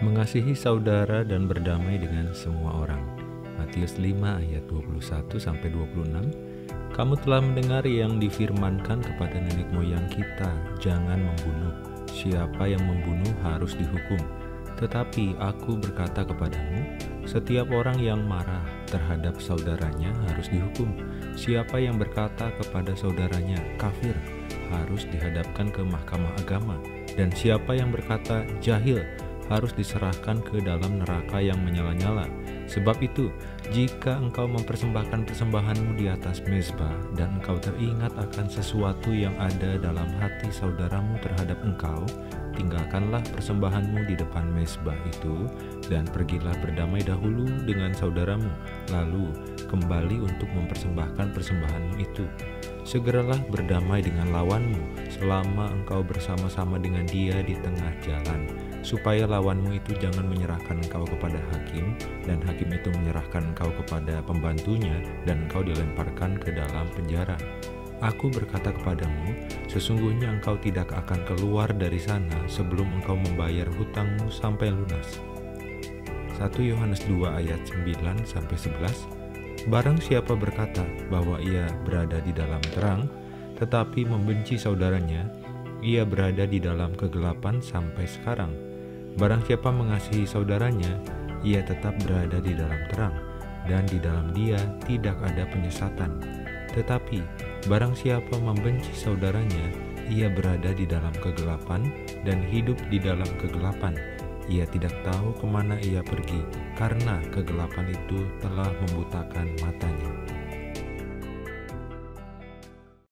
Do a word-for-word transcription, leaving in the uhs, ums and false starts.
Mengasihi saudara dan berdamai dengan semua orang. Matius lima ayat dua puluh satu sampai dua puluh enam. Kamu telah mendengar yang difirmankan kepada nenek moyang kita, jangan membunuh. Siapa yang membunuh harus dihukum. Tetapi aku berkata kepadamu, setiap orang yang marah terhadap saudaranya harus dihukum. Siapa yang berkata kepada saudaranya kafir harus dihadapkan ke mahkamah agama. Dan siapa yang berkata jahil harus diserahkan ke dalam neraka yang menyala-nyala. Sebab itu, jika engkau mempersembahkan persembahanmu di atas mezbah dan engkau teringat akan sesuatu yang ada dalam hati saudaramu terhadap engkau, tinggalkanlah persembahanmu di depan mezbah itu dan pergilah berdamai dahulu dengan saudaramu, lalu kembali untuk mempersembahkan persembahanmu itu. Segeralah berdamai dengan lawanmu selama engkau bersama-sama dengan dia di tengah jalan, supaya lawanmu itu jangan menyerahkan engkau kepada hakim, dan hakim itu menyerahkan engkau kepada pembantunya, dan engkau dilemparkan ke dalam penjara. Aku berkata kepadamu, sesungguhnya engkau tidak akan keluar dari sana sebelum engkau membayar hutangmu sampai lunas. satu Yohanes dua ayat sembilan sampai sebelas. Barang siapa berkata bahwa ia berada di dalam terang, tetapi membenci saudaranya, ia berada di dalam kegelapan sampai sekarang. Barang siapa mengasihi saudaranya, ia tetap berada di dalam terang, dan di dalam dia tidak ada penyesatan. Tetapi barang siapa membenci saudaranya, ia berada di dalam kegelapan dan hidup di dalam kegelapan. Ia tidak tahu kemana ia pergi, karena kegelapan itu telah membutakan matanya.